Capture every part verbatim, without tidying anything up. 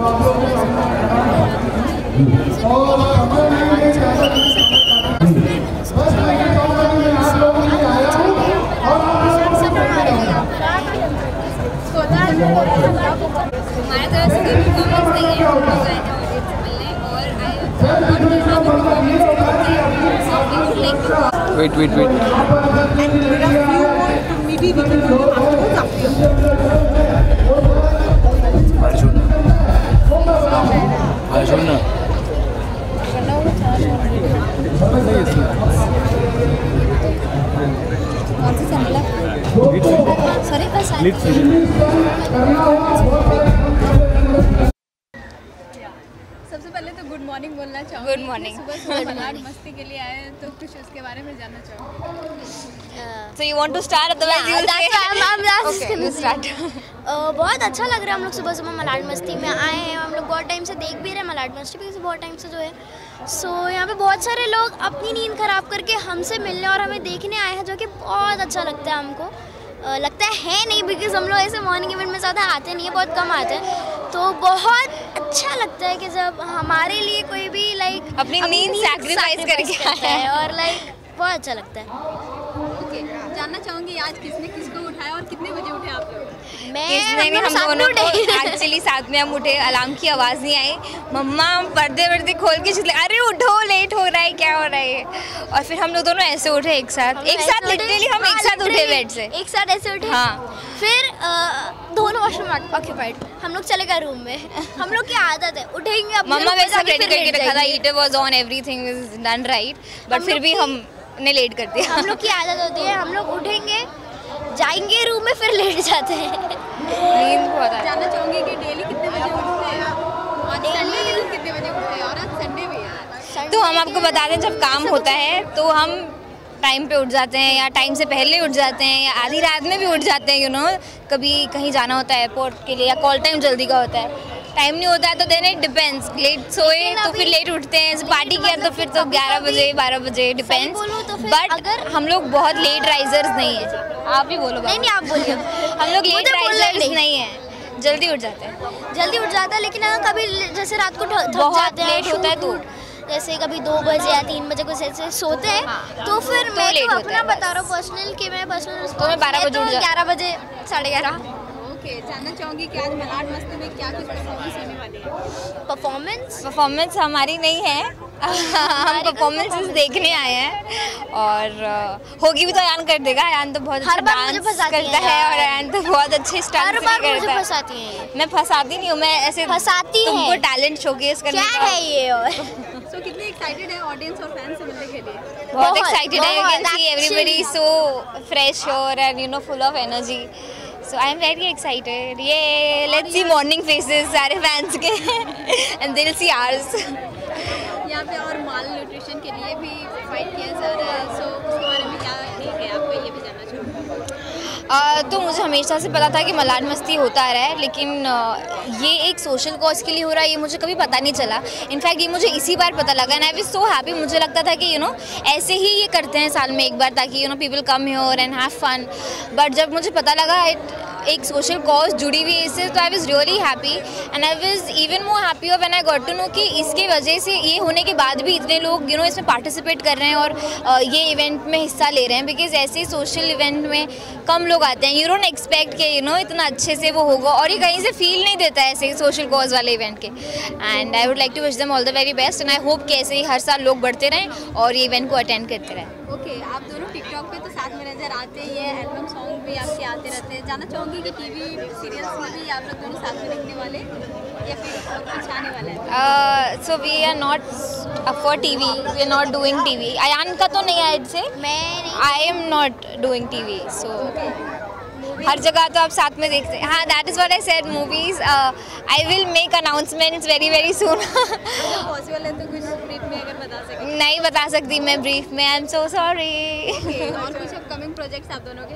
हमारे तरफ से कोई परफॉर्मेंस नहीं है, हम लोग आए थे ऑडियंस से मिलने और I wait wait wait Arjun Arjun sorry बस सबसे पहले तो गुड मॉर्निंग बोलना चाहूँगी। Good morning. सुबह सुबह मलाड मस्ती के लिए आए हैं तो कुछ उसके बारे में जानना चाहूँगी। So you want to start otherwise you'll say. I'm I'm that's Okay, you start. बहुत अच्छा लग रहा है। हम लोग सुबह सुबह मलाड मस्ती में आए हैं। हम लोग बहुत टाइम से देख भी रहे हैं मलाड मस्ती बिकॉज बहुत टाइम से जो है सो so, यहाँ पे बहुत सारे लोग अपनी नींद ख़राब करके हमसे मिलने और हमें देखने आए हैं जो कि बहुत अच्छा लगता है हमको। Uh, लगता है नहीं बिकॉज हम लोग ऐसे मॉर्निंग इवेंट में ज़्यादा आते नहीं है, बहुत कम आते हैं। तो बहुत अच्छा लगता है कि जब हमारे लिए कोई भी लाइक अपनी नींद सैक्रिफाइस करके करता है और लाइक बहुत अच्छा लगता है। ओके, जानना चाहूँगी आज किसने किसको उठाया और कितने बजे उठे आप लोग? मैं हम दोनों एक्चुअली साथ में हम उठे, अलार्म की आवाज़ नहीं आई, मम्मा पर्दे वर्दे खोल के चले अरे उठो लेट हो रहा है क्या हो रहा है, और फिर हम लोग दोनों ऐसे उठे एक साथ एक साथ लिटरली हम एक साथ उठे बेड से एक साथ ऐसे उठे। हाँ फिर दोनों वॉशरूम ऑक्यूपाइड, हम लोग चले गए रूम में। हम लोग की आदत है उठेंगे मम्मा वैसे रेडी करके रखा था, heater was on, everything is done right, but फिर भी हमने लेट कर दिया। हम लोग की आदत होती है हम लोग उठेंगे जाएंगे रूम में फिर लेट जाते हैं। नींद बहुत आ जानना चाहूँगी कि डेली कितने बजे उठते हैं? आज संडे के दिन कितने बजे उठते हैं और आज संडे भी है? तो हम आपको बता दें जब काम होता है तो हम टाइम पे उठ जाते हैं या टाइम से पहले उठ जाते हैं या आधी रात में भी उठ जाते हैं, यू नो कभी कहीं जाना होता है एयरपोर्ट के लिए या कॉल टाइम जल्दी का होता है, टाइम नहीं होता है तो देन इट डिपेंड्स, लेट सोए तो फिर लेट उठते हैं, पार्टी किया तो फिर तो ग्यारह बजे बारह बजे डिपेंड्स, बट अगर हम लोग बहुत लेट राइजर्स नहीं है। आप ही बोलो। नहीं नहीं आप बोलिए। हम लोग लेट राइजर्स नहीं है, जल्दी उठ जाते हैं जल्दी उठ जाता है, लेकिन अगर कभी जैसे रात को थक बहुत लेट होता है तो जैसे कभी दो बजे या तीन बजे कुछ ऐसे सोते हैं हाँ, तो फिर तो मैं तो अपना बता रहा हूँ पर्सनल कि मैं पर्सनल तो मैं बारह बजे उठ जाती ग्यारह बजे साढ़े ग्यारह। ओके, जानना चाहूँगी कि आज मलाड मस्ती में क्या कुछ परफॉर्मेंस होने वाली है? परफॉर्मेंस परफॉर्मेंस हमारी नहीं है, हम परफॉर्मेंसेस देखने आए हैं और होगी भी तो अयान कर देगा। अयान तो बहुत अच्छा डांस करता है और अयान तो बहुत अच्छे स्टंट्स भी करता है। फंसाती है। मैं फंसाती नहीं हूँ, मैं ऐसे फंसाती है। तुमको टैलेंट शोकेस करने क्या है ये और सो कितने एक्साइटेड है ऑडियंस और फैंस से मिलने के लिए? बहुत एक्साइटेड है, you can see everybody so fresh और and you know full of energy, so I am very excited. ये लेट्स सी मॉर्निंग फेसेस सारे फैंस के and they will see ours. यहाँ पे और माल न्यूट्रिशन के लिए भी फाइट किया जा रहा है, सो उसके बारे में क्या है आपको ये भी जानना चाहूँगी। Uh, तो मुझे हमेशा से पता था कि मलाड मस्ती होता आ रहा है, लेकिन uh, ये एक सोशल कॉज के लिए हो रहा है ये मुझे कभी पता नहीं चला। इनफैक्ट ये मुझे इसी बार पता लगा and I was so happy. मुझे लगता था कि यू नो ऐसे ही ये करते हैं साल में एक बार ताकि you know people come here and have fun, but जब मुझे पता लगा इट एक सोशल कॉज जुड़ी हुई है इससे, तो I was really happy and I was even more happy when I got to know कि इसके वजह से ये होने के बाद भी इतने लोग यू नो इसमें पार्टिसिपेट कर रहे हैं और uh, ये इवेंट में हिस्सा ले रहे हैं, बिकॉज ऐसे सोशल इवेंट में कम लोग आते हैं। यू डोंट एक्सपेक्ट कि यू नो इतना अच्छे से वो होगा और ये कहीं से फील नहीं देता है ऐसे सोशल कॉज वाले इवेंट के, and I would like to wish them all the very best and I hope कि ऐसे ही हर साल लोग बढ़ते रहें और ये इवेंट को अटेंड करते रहें। ओके okay, आप दोनों टिकटॉक पे तो साथ में नजर आते ही हैं, एल्बम सॉन्ग भी आपके आते रहते हैं। जानना चाहूँगी कि टीवी सीरियल्स में भी आप लोग दोनों साथ में दिखने वाले या फिर और कुछ आने वाला है? So we are not for TV, we are not doing TV. Ayaan का तो नहीं है से, मैं I am not doing TV, so हर जगह तो आप साथ में देखते हैं। हाँ, that is what I said, movies I will make announcements very very soon. Possible है तो कुछ ब्रीफ में अगर बता सकें? नहीं बता सकती मैं ब्रीफ में, आई एम सो सॉरी। और कुछ अपकमिंग प्रोजेक्ट्स आप दोनों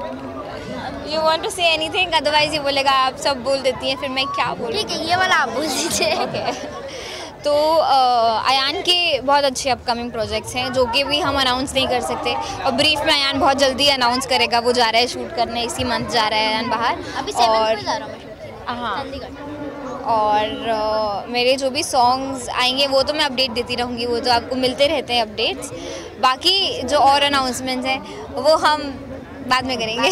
के? You want to say anything, otherwise ये बोलेगा आप सब बोल देती हैं फिर मैं क्या बोलूँ। ठीक है, ये वाला आप बोल दीजिए। ओके, तो अयान के बहुत अच्छे अपकमिंग प्रोजेक्ट्स हैं जो कि भी हम अनाउंस नहीं कर सकते, और ब्रीफ में अयान बहुत जल्दी अनाउंस करेगा। वो जा रहा है शूट करने, इसी मंथ जा रहा है अयान बाहर। अभी सेवंथ में जा रहा हूँ मैं शूट करने, हाँ, चंडीगढ़। और uh, मेरे जो भी सॉन्ग्स आएंगे वो तो मैं अपडेट देती रहूँगी, वो तो आपको मिलते रहते हैं अपडेट्स। बाकी जो और अनाउंसमेंट्स हैं वो हम बाद में करेंगे।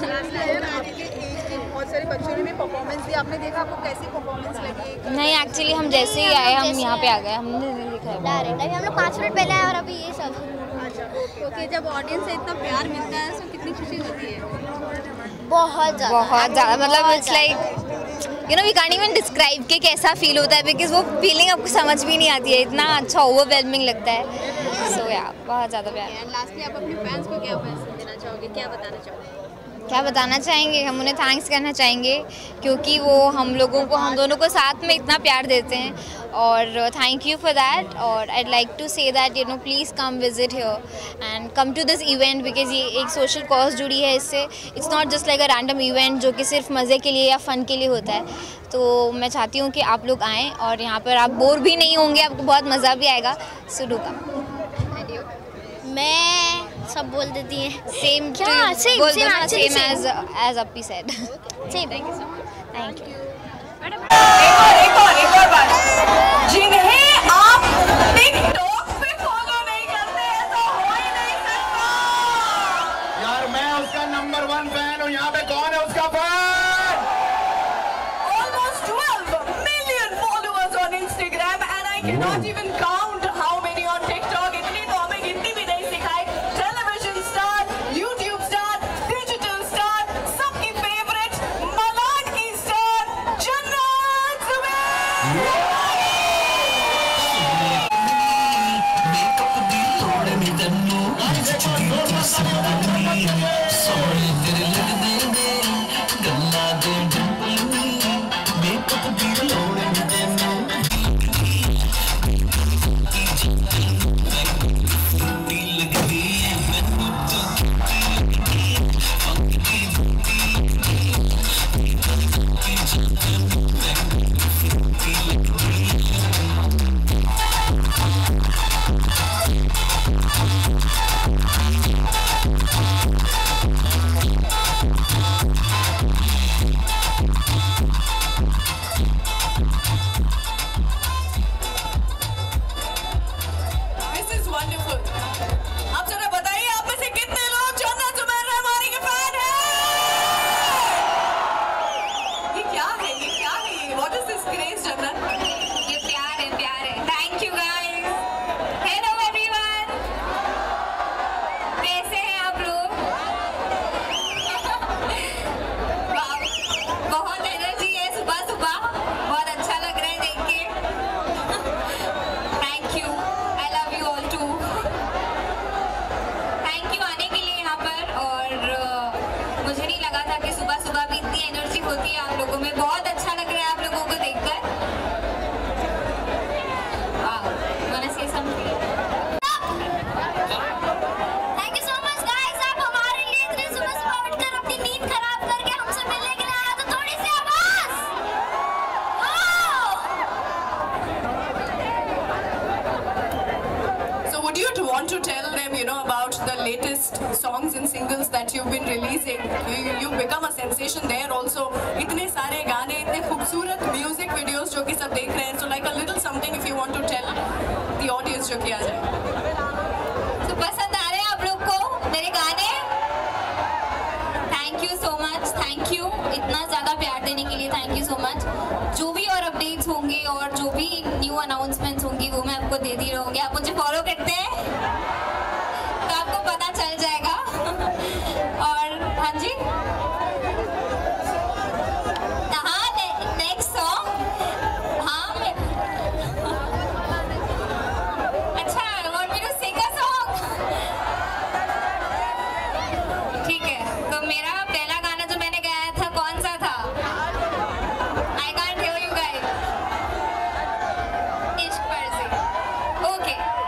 बहुत सारे बच्चों ने भी परफॉर्मेंस दी, आपने देखा, आपको कैसी परफॉर्मेंस लगी? नहीं, एक्चुअली हम जैसे ही आए हम यहाँ पे आ गए, हमने नहीं देखा है डायरेक्ट। अभी हम लोग पाँच मिनट पहले आए और अभी ये सब। अच्छा, ओके, जब ऑडियंस से इतना प्यार मिलता है तो कितनी खुशी होती है? बहुत ज़्यादा बहुत ज़्यादा, मतलब it's like you know we can't even describe कि कैसा फील होता है, बिकॉज वो फीलिंग आपको समझ भी नहीं आती है, इतना अच्छा ओवरवेलमिंग लगता है। सो या बहुत ज़्यादा प्यार। एंड लास्टली आप अपने फैंस को क्या मैसेज देना चाहोगे, क्या बताना चाहोगे? क्या बताना चाहेंगे, हम उन्हें थैंक्स करना चाहेंगे क्योंकि वो हम लोगों को, हम दोनों को साथ में इतना प्यार देते हैं, और थैंक यू फॉर दैट। और I like to say that you know please come visit here and come to this event, because ये एक सोशल कॉज जुड़ी है इससे। It's not just like a random event जो कि सिर्फ मज़े के लिए या फ़न के लिए होता है। तो मैं चाहती हूँ कि आप लोग आएँ और यहाँ पर आप बोर भी नहीं होंगे, आपको बहुत मज़ा भी आएगा। So do come. मैं सब बोल देती हैं। सेम क्या? Same, बोल same, दो ना, actually same same. As as अपी said. Same. Thank you so much. Thank you. एक और एक और एक और बात, जिन्हें आप टिकटॉक पे फॉलो नहीं करते ऐसा हो ही नहीं सकता। यार मैं उसका नंबर वन फैन हूँ, यहाँ पे कौन है उसका fan? Almost twelve million followers on Instagram and I cannot even count how many on TikTok. इतनी तो हमें गिनती भी नहीं सिखाई। Television star, YouTube star, digital star, सबकी फेवरेट मलाड की स्टार जन्नत जुबैर। This is wonderful. अब जरा बताइए आप में से कितने लोग जन्नत जुबैर रहमानी के फैन हैं? ये क्या है? ये क्या है? ये What is this craze, जन्नत? ये प्यार है, प्यार है। Thank you guys. Hello everyone, कैसे हैं आप लोग? वाव, बहुत एनर्जी है सुबह सुबह, बहुत अच्छा लग रहा है देख के। Thank you, I love you all too. Thank you आने के लिए यहाँ पर, और uh, मुझे नहीं लगा था कि सुबह सुबह भी इतनी एनर्जी होती है आप लोगों में। बहुत अच्छा लग रहा है आप लोगों को देखकर। वाह, wanna say something? Thank you so much guys, आप हमारे लिए इतने सुबह सुबह उठकर अपनी नींद खराब करके हमसे मिलने के लिए आए, तो थोड़ी सी आवाज। So would you want to tell them, you know, about the latest songs and singles that you've been releasing? You, you've become a sensation there also. इतने सारे गाने, इतने खूबसूरत म्यूजिक वीडियोस जो कि सब देख रहे हैं. So like a little something if you want to tell the audience जो किया जाए. तो पसंद आ रहे हैं आप लोग को मेरे गाने? Thank you so much, thank you इतना ज़्यादा प्यार देने के लिए, थैंक यू सो मच। जो भी और अपडेट्स होंगे और जो भी न्यू अनाउंसमेंट्स होंगी वो मैं आपको देती रहूँगी। आप मुझे फॉलो करते हैं तो आपको पता चल जाएगा। और हाँ जी, हाँ नेक्स्ट सॉन्ग, हाँ मैं अच्छा want me to sing a song? ठीक है, तो मेरा पहला गाना जो मैंने गाया था कौन सा था? I can't hear you guys. इश्क पर से। Okay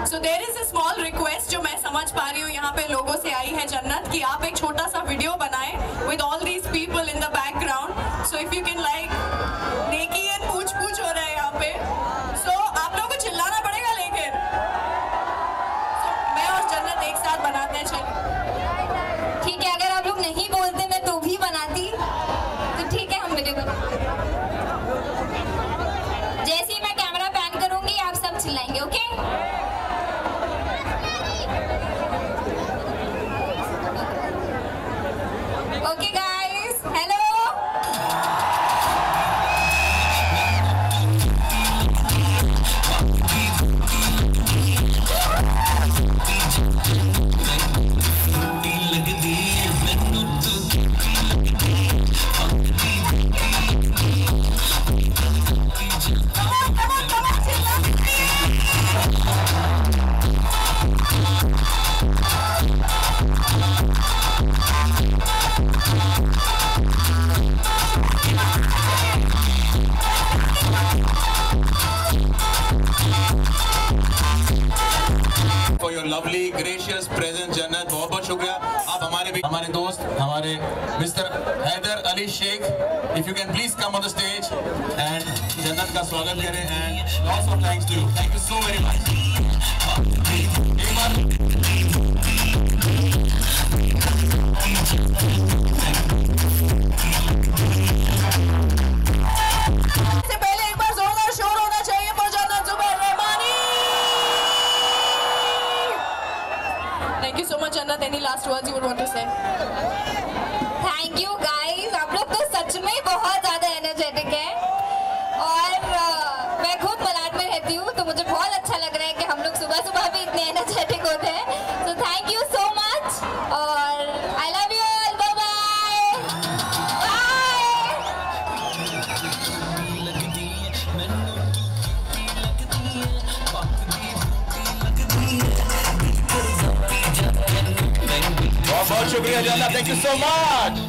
So there is a small request जो मैं समझ पा रही हूँ यहाँ पे लोगों से आई है जन्नत कि आप एक छोटा सा वीडियो बनाएं with all these people in the background. So if you can like नेकी एंड पूछ पूछ हो रहा है यहाँ पे. So आप लोगों को चिल्लाना पड़ेगा लेकिन. So मैं और जन्नत एक साथ बनाते हैं चलिए. ठीक है, अगर आप लोग नहीं बोलते मैं तो भी बनाती, तो ठीक है हम वीडियो बनाते. जैसे ही मैं कैमरा पैन करूंगी आप सब चिल्लाएंगे, okay? Okay guys, hello. For your lovely gracious presence जन्नत, बहुत बहुत शुक्रिया. आप हमारे भी हमारे दोस्त हमारे mister Haider Ali Shaikh, if you can please come on the stage and जन्नत का स्वागत करें and lots of thanks to you. Thank you so very much. एक बार से पहले एक बार जोरदार शोर होना चाहिए for Jannat Zubair Rahmani. Thank you so much जन्नत. Any last words you would want to say? Thank you guys, आप लोग तो सच में बहुत ज़्यादा एनर्जेटिक हैं और uh, मैं खुद मलाड में रहती हूँ तो मुझे बहुत अच्छा लग रहा है कि हम लोग सुबह सुबह भी इतने एनर्जेटिक होते हैं. So thank you so much और I love you all. Bye बहुत बहुत शुक्रिया जन्नत. Thank you so much.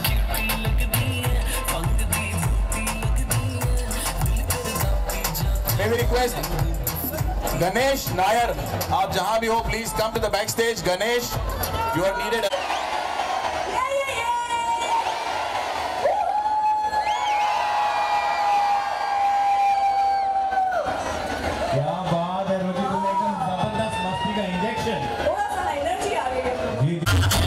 May we request Ganesh Nair, आप जहां भी हो please come to the backstage. Ganesh, you are needed. क्या बात है रोजी, तुम एकदम जबरदस्त मस्ती का इंजेक्शन. थोड़ा सा एनर्जी आ गई है. जी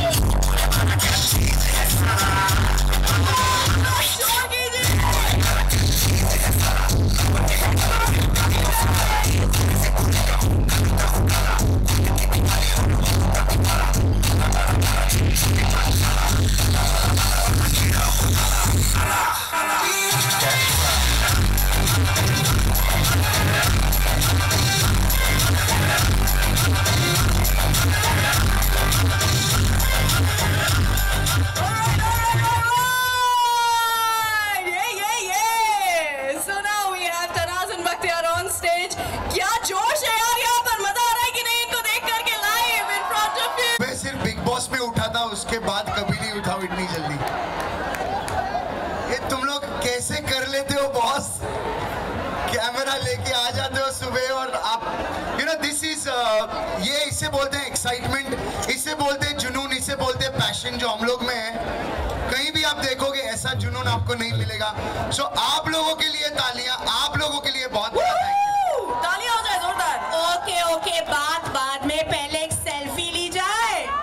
उसके बाद कभी नहीं उठाओ इतनी जल्दी. ये तुम लोग कैसे कर लेते हो बॉस? कैमरा लेके आ जाते हो सुबह और आप यू नो दिस इज ये इसे बोलते हैं एक्साइटमेंट, इसे बोलते हैं जुनून, इसे बोलते हैं पैशन जो हम लोग में है. कहीं भी आप देखोगे ऐसा जुनून आपको नहीं मिलेगा. सो so, आप लोगों के लिए तालियां, आप लोगों के लिए बहुत बहुत थैंक यू. तालियां हो जाए जोरदार. ओके ओके, बात बाद में, पहले एक सेल्फी ली जाए.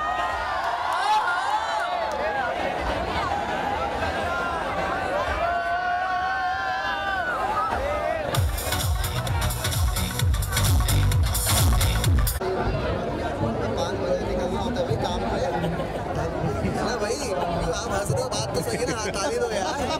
बात तो सही है ना, ताली दो यार.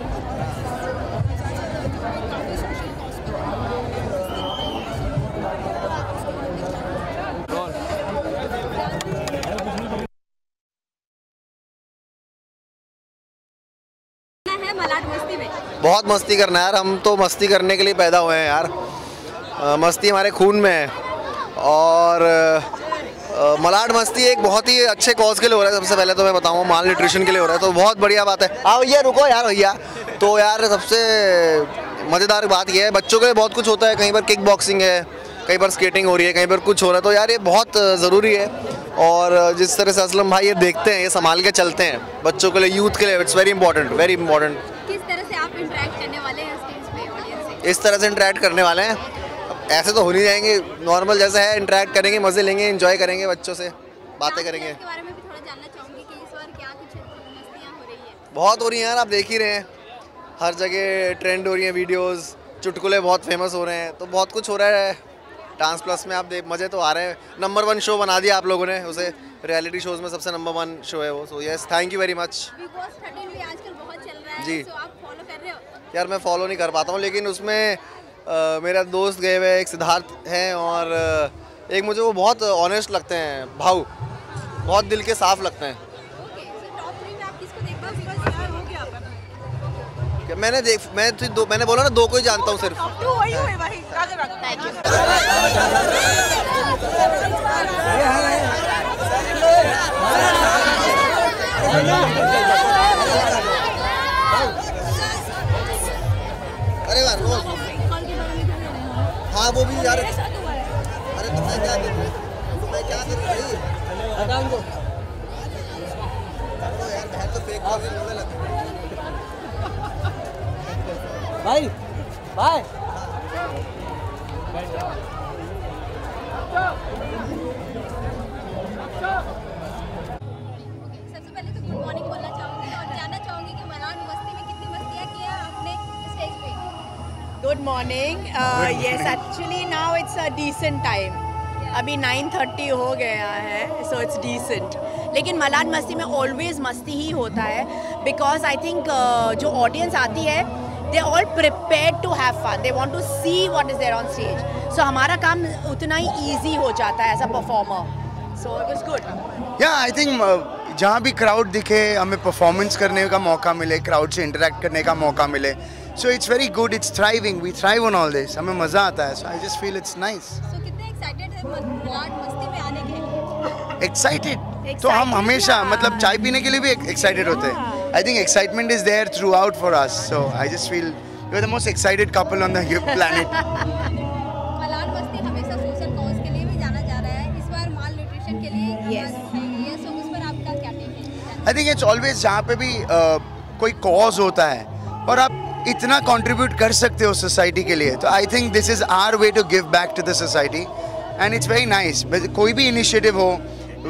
मलाड मस्ती में बहुत मस्ती करना है यार. हम तो मस्ती करने के लिए पैदा हुए हैं यार. आ, मस्ती हमारे खून में है और आ, मलाड मस्ती एक बहुत ही अच्छे कॉज के लिए हो रहा है. सबसे पहले तो मैं बताऊँ माल न्यूट्रिशन के लिए हो रहा है, तो बहुत बढ़िया बात है. हाँ भैया रुको यार भैया. तो यार सबसे मज़ेदार बात यह है बच्चों के लिए बहुत कुछ होता है. कहीं पर किक बॉक्सिंग है, कहीं पर स्केटिंग हो रही है, कहीं पर कुछ हो रहा है, तो यार ये बहुत ज़रूरी है। और जिस तरह से असलम भाई ये देखते हैं, ये संभाल के चलते हैं बच्चों के लिए, यूथ के लिए, it's very important, very important. किस तरह से आप इंटरेक्ट करने वाले हैं स्टेज पे ऑडियंस से? इस तरह से इंटरेक्ट करने वाले हैं, ऐसे तो हो नहीं जाएंगे, नॉर्मल जैसा है इंटरेक्ट करेंगे, मज़े लेंगे, एंजॉय करेंगे, बच्चों से बातें करेंगे। इसके बारे में भी थोड़ा जानना चाहूँगी कि इस बार क्या कुछ मस्तियाँ हो रही है? बहुत हो रही हैं यार, आप देख ही रहे हैं, हर जगह ट्रेंड हो रही हैं वीडियोस, चुटकुले बहुत फेमस हो रहे हैं, तो बहुत कुछ हो रहा है। डांस प्लस में आप देख, मज़े तो आ रहे हैं। नंबर वन शो बना दिया आप लोगों ने उसे, रियलिटी शोज़ में सबसे नंबर वन शो है वो। So yes, thank you very much. Bigg Boss thirteen भी आजकल बहुत चल रहा है, जी। तो आप फॉलो कर रहे हो? यार मैं फॉलो नहीं कर पाता हूँ, लेकिन उसमें आ, मेरा दोस्त गए हुए एक सिद्धार्थ हैं, और आ, एक मुझे वो बहुत ऑनेस्ट लगते हैं, भाऊ, बहुत दिल के साफ लगते हैं। ओके, सो टॉप थ्री में आप किसको देखते हो? बिकॉज़ यार हो गया आपका। क्या मैंने देख मैं तो दो, मैंने बोला ना दो को ही जानता हूँ सिर्फ। टॉप टू वही हुए भाई, आगे बढ़ो। Thank you. अरे वाह रोज, हाँ वो भी यार, अरे तो मैं क्या करूँ, मैं क्या करूँ भाई, हटा दो यार, बहन तो फेक कॉल बोलने लगे भाई बाय। सबसे पहले तो गुड मॉर्निंग बोलना चाहूँगी और जानना चाहूँगी कि मलाड मस्ती में कितनी मस्तियाँ की हैं आपने स्टेज पे? Good morning. Yes, actually now it's a decent time, अभी नाइन थर्टी हो गया है, सो इट्स डिसेंट। लेकिन मलाड मस्ती में ऑलवेज मस्ती ही होता है, बिकॉज आई थिंक जो ऑडियंस आती है, they all prepared to have fun, they want to see what is there on stage. So हमारा काम उतना ही ईजी हो जाता है as a performer, so it was good. Yeah I think जहाँ भी क्राउड दिखे, हमें परफॉर्मेंस करने का मौका मिले, क्राउड से इंटरेक्ट करने का मौका मिले, so it's very good, it's thriving, we thrive on all this, हमें मज़ा आता है, so I just feel it's nice. So कितने एक्साइटेड है मलाड मस्ती में आने के लिए? एक्साइटेड तो हम हमेशा, मतलब चाय पीने के लिए भी एक्साइटेड होते हैं। I think excitement is there throughout for us, so I just feel you are the most excited couple on the planet. Malad मस्ती हमेशा सोशल कॉज के लिए भी जाना जा रहा है, इस बार माल न्यूट्रिशन के लिए Yes. ये, सो उस पर आपका क्या टेक है? आई थिंक इट्स ऑलवेज, जहाँ पे भी uh, कोई कॉज होता है और आप इतना कंट्रीब्यूट कर सकते हो सोसाइटी के लिए, तो I think this is our way to give back to the society, and it's very nice. कोई भी इनिशिएटिव हो,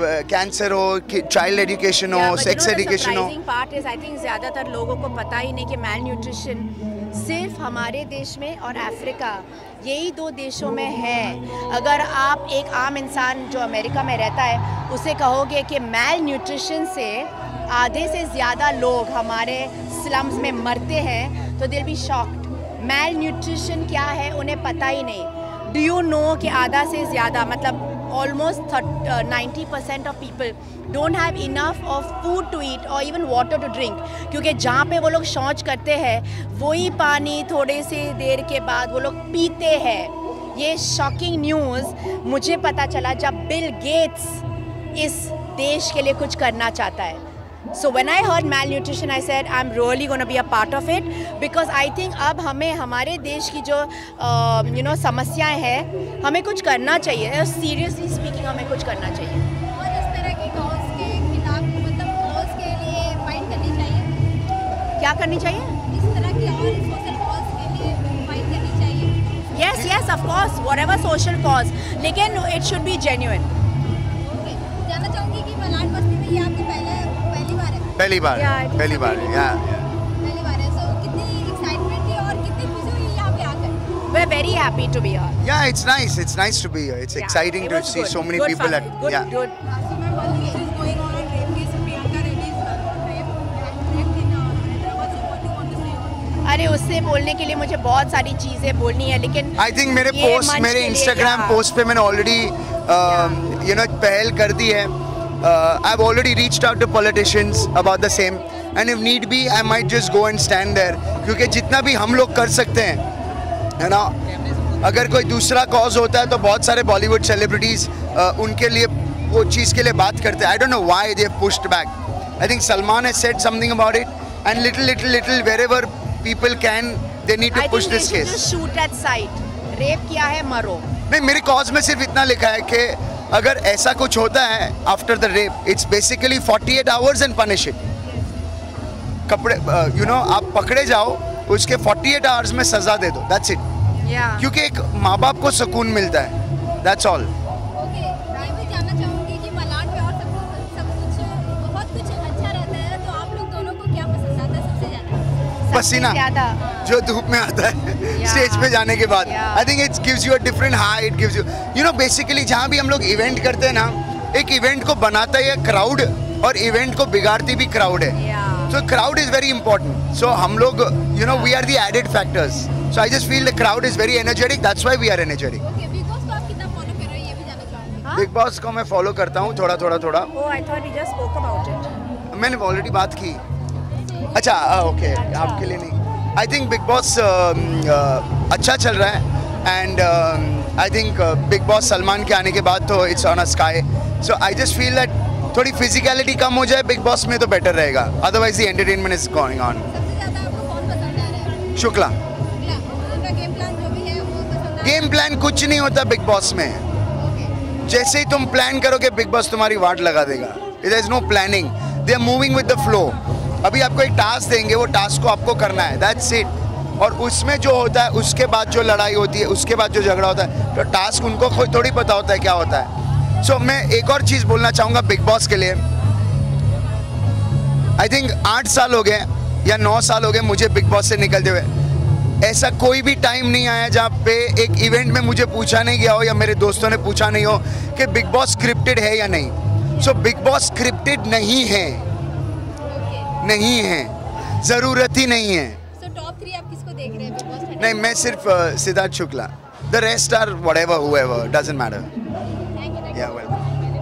कैंसर हो, चाइल्ड एजुकेशन हो, सेक्स एजुकेशन हो। पार्ट इज आई थिंक ज़्यादातर लोगों को पता ही नहीं कि मैल न्यूट्रिशन सिर्फ हमारे देश में और अफ्रीका, यही दो देशों में है। अगर आप एक आम इंसान जो अमेरिका में रहता है उसे कहोगे कि मैल न्यूट्रिशन से आधे से ज़्यादा लोग हमारे स्लम्स में मरते हैं, तो दिल बी शॉक्ड। मैल न्यूट्रिशन क्या है उन्हें पता ही नहीं। डू यू नो कि आधा से ज़्यादा, मतलब almost ninety percent of people don't have enough of food to eat or even water to drink, क्योंकि जहाँ पे वो लोग शौच करते हैं वही पानी थोड़े से देर के बाद वो लोग पीते हैं। ये शॉकिंग न्यूज़ मुझे पता चला जब बिल गेट्स इस देश के लिए कुछ करना चाहता है। So when I heard malnutrition, I said I'm really going to be a part of it, because I think अब हमें हमारे देश की जो you know समस्याएं हैं, हमें कुछ करना चाहिए। Seriously speaking, हमें कुछ करना चाहिए। और इस तरह की कॉज के खिलाफ, मतलब कॉज के लिए फाइट करनी चाहिए। क्या करनी चाहिए? इस तरह की और सोशल कॉज के लिए फाइट करनी चाहिए। Yes, yes, of course, whatever social cause, लेकिन it should be genuine. Okay, जानना चाहूँगी कि मलाड मस्ती में ये आपकी पहले पहली बार है? पहली बार, Yeah, पहली बार, या पहली बार है। सो कितनी एक्साइटमेंट थी और कितनी खुशी हुई यहाँ पे आकर? We're very happy to be here. Yeah it's nice, it's nice to be here, it's Yeah, exciting it to was see good. So many Good people fun. At, Good, yeah good. So my one case is going on a rape case of Priyanka Reddy is rape raped in uh, Hyderabad. So what do you want to say on it? अरे उससे बोलने के लिए मुझे बहुत सारी चीज़ें बोलनी है, लेकिन आई थिंक मेरे ये पोस्ट, मंच मेरे के लिए इंस्टाग्राम क्या? पोस्ट पे मैंने ऑलरेडी यू नो पहल कर दी है। I have already reached out to politicians about the same, and if need be I might just go and stand there, क्योंकि जितना भी हम लोग कर सकते हैं, है ना, अगर कोई दूसरा कॉज होता है तो बहुत सारे बॉलीवुड सेलिब्रिटीज़ उनके लिए वो चीज़ के लिए बात करते हैं। I don't know why they have pushed back. I think Salman has said something about it, and little little little wherever people can, they need to I push think this they should case. just shoot at sight. Rape किया है, मरो। नहीं, मेरे cause में सिर्फ इतना लिखा है कि अगर ऐसा कुछ होता है after the rape, it's basically forty eight hours and punish it. कपड़े यू नो आप पकड़े जाओ, उसके फोर्टी एट आवर्स में सजा दे दो, दैट्स इट। क्योंकि एक माँ बाप को सुकून मिलता है, दैट्स ऑल। ओके, मैं भी जानना चाहूँगी कि मलाड में और सब सब कुछ बहुत कुछ अच्छा रहता है, तो आप लोग दोनों को क्या पसंद आता है सबसे ज़्यादा? पसीना जो धूप में आता है स्टेज पे जाने के बाद। I think it gives you a different high, it gives you you know basically जहाँ भी हम लोग इवेंट करते हैं ना, एक इवेंट को बनाता है क्राउड और इवेंट को बिगाड़ती भी क्राउड है। So crowd is very important. So हम लोग you know we are the added factors. So I just feel the crowd is very energetic, that's why we are energetic. Bigg Boss को आप कितना follow कर रहे हो ये भी जानना चाहूँगी। बिग बॉस को मैं फॉलो करता हूँ थोड़ा थोड़ा थोड़ा। Oh, I thought we just spoke about it. मैंने ऑलरेडी बात की। अच्छा ओके, आपके लिए नहीं। आई थिंक बिग बॉस अच्छा चल रहा है and I think Bigg Boss Salman के आने के बाद तो it's on a sky. So I just feel that थोड़ी फिजिकलिटी कम हो जाए बिग बॉस में तो बेटर रहेगा, otherwise the entertainment is going on. सबसे ज़्यादा आपको कौन पसंद आ रहा है? शुक्ला। उनका गेम प्लान जो भी है वो पसंद आ रहा है? गेम प्लान कुछ नहीं होता बिग बॉस में। जैसे ही तुम प्लान करोगे बिग बॉस तुम्हारी वाट लगा देगा। There is no planning, they are moving with the flow. अभी आपको एक टास्क देंगे, वो टास्क को आपको करना है, दैट्स इट। और उसमें जो होता है उसके बाद जो लड़ाई होती है, उसके बाद जो झगड़ा होता है, तो टास्क उनको खुद थोड़ी पता होता है क्या होता है। सो so, मैं एक और चीज़ बोलना चाहूँगा बिग बॉस के लिए। आई थिंक आठ साल हो गए या नौ साल हो गए मुझे बिग बॉस से निकलते हुए। ऐसा कोई भी टाइम नहीं आया जहाँ पे एक इवेंट में मुझे पूछा नहीं गया हो या मेरे दोस्तों ने पूछा नहीं हो कि बिग बॉस स्क्रिप्टेड है या नहीं। सो बिग बॉस स्क्रिप्टेड नहीं है, नहीं है, ज़रूरत ही नहीं है। सो टॉप थ्री आप किसको देख रहे हैं बिग बॉस? नहीं, मैं सिर्फ uh, Siddharth Shukla. The rest are whatever whoever, doesn't matter. Yeah welcome.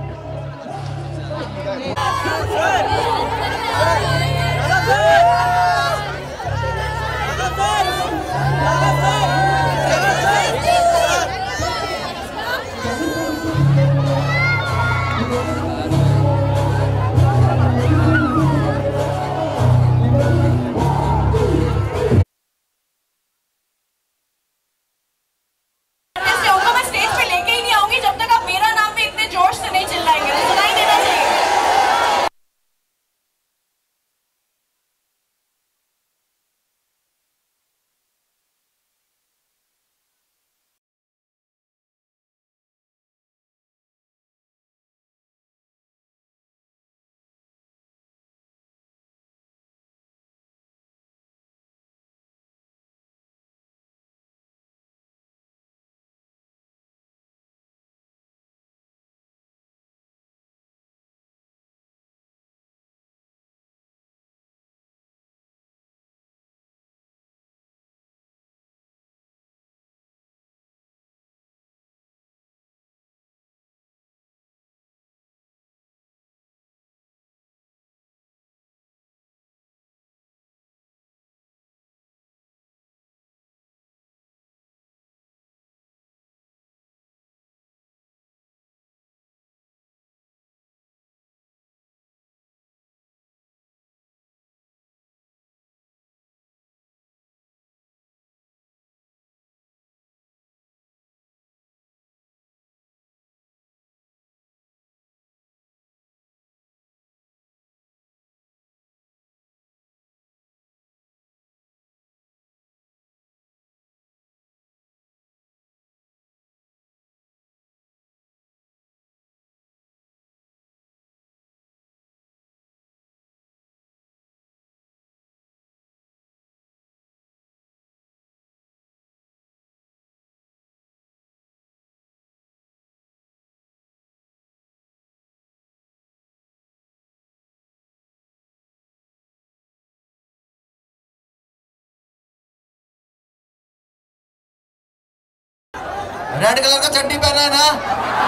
Red colour का चड्डी पहना है ना,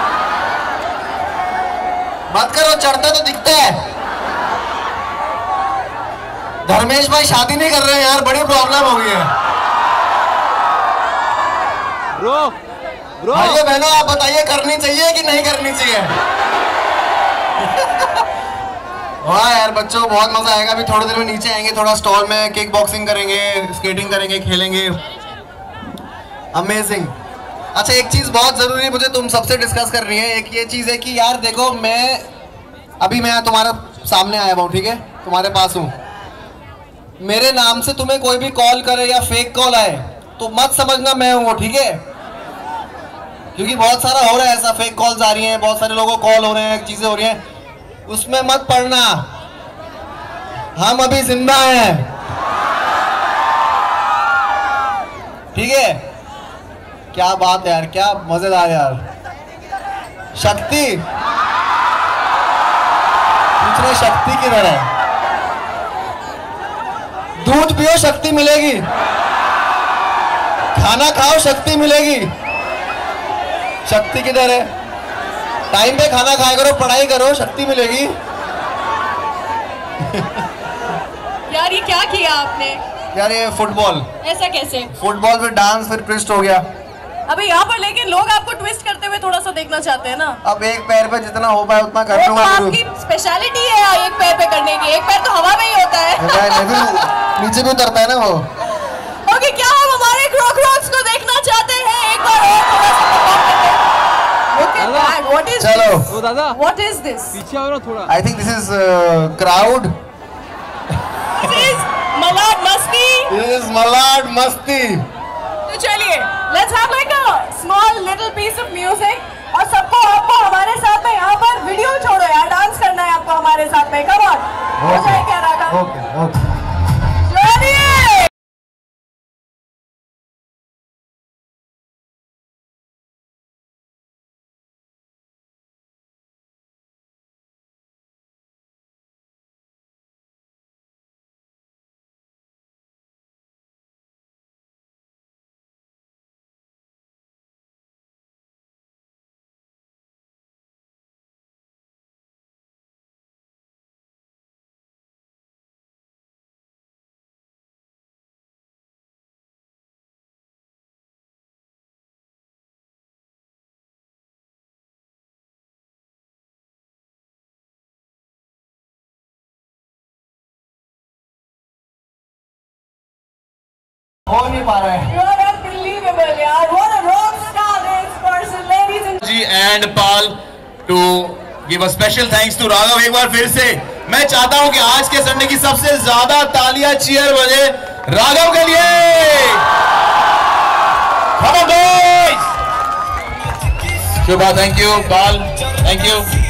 मत करो, चढ़ता तो दिखता है। धर्मेश भाई शादी नहीं कर रहे हैं यार, बड़ी प्रॉब्लम हो गई है। ब्रो ब्रो भाइयों बहनों आप बताइए, करनी चाहिए कि नहीं करनी चाहिए? वाह यार बच्चों, बहुत मजा आएगा। अभी थोड़ी देर में नीचे आएंगे, थोड़ा स्टॉल में किक बॉक्सिंग करेंगे, स्केटिंग करेंगे, खेलेंगे। अमेजिंग। अच्छा एक चीज बहुत जरूरी मुझे तुम सबसे डिस्कस करनी है। एक ये चीज है कि यार देखो, मैं अभी मैं तुम्हारे सामने आया हूँ, ठीक है, तुम्हारे पास हूँ। मेरे नाम से तुम्हें कोई भी कॉल करे या फेक कॉल आए तो मत समझना मैं हूँ, ठीक है? क्योंकि बहुत सारा हो रहा है ऐसा, फेक कॉल्स आ रही हैं, बहुत सारे लोगों को कॉल हो रहे हैं, चीजें हो रही हैं, उसमें मत पड़ना। हम अभी जिंदा हैं, ठीक है? क्या बात है यार, क्या मजेदार यार। शक्ति पूछ रहे शक्ति किधर है? दूध पियो शक्ति मिलेगी, खाना खाओ शक्ति मिलेगी। शक्ति किधर है? टाइम पे खाना खाया करो, पढ़ाई करो, शक्ति मिलेगी। यार ये क्या किया आपने? यार ये फुटबॉल। ऐसा कैसे? फुटबॉल फिर डांस फिर ट्विस्ट हो गया। अबे यहाँ पर लेकिन लोग आपको ट्विस्ट करते हुए थोड़ा सा देखना चाहते हैं ना। अब एक पैर पे जितना हो पाए उतना कर लूंगा। तो आपकी स्पेशलिटी है एक पैर पे करने की, एक पैर तो हवा में ही होता है। नीचे भी उतरता है ना वो। ओके, क्या हम हमारे क्रॉकरॉक्स को देखना चाहते हैं? एक बार और थोड़ा सा परफॉर्म करते हैं। What is चलो this? दादा What is this? पीछे आओ ना थोड़ा। I think this is uh, crowd. This is Malad Masti. This is Malad Masti. तो चलिए, let's have like a small little piece of music. और सबको आपको हमारे साथ में यहाँ पर वीडियो छोड़ो यार, डांस करना है आपको हमारे साथ में। Come on. हो जाए क्या रागा? Okay, okay. चलिए। हो नहीं पा रहा है। You are unbelievable यार. What a rock star this person, ladies and ji and Paul to give a special thanks to Raghav। एक बार फिर से मैं चाहता हूं कि आज के संडे की सबसे ज्यादा तालियां चीयर बजे राघव के लिए। Come on boys! Shubha, thank you. Paul, thank you.